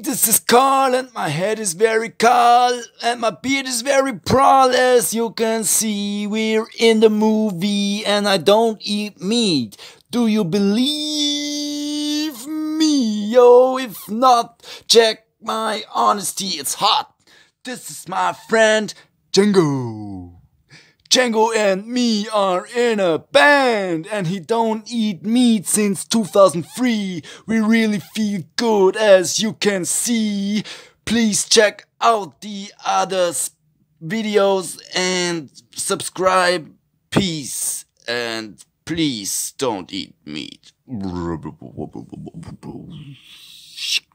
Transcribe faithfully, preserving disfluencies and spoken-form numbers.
this is Karl, and my head is very cold, and my beard is very proud. As you can see, we're in the movie, and I don't eat meat. Do you believe me? Yo, if not, check my honesty, it's hot. This is my friend Django. Django and me are in a band, and he don't eat meat since two thousand three. We really feel good, as you can see. Please check out the other videos and subscribe. Peace, and please don't eat meat.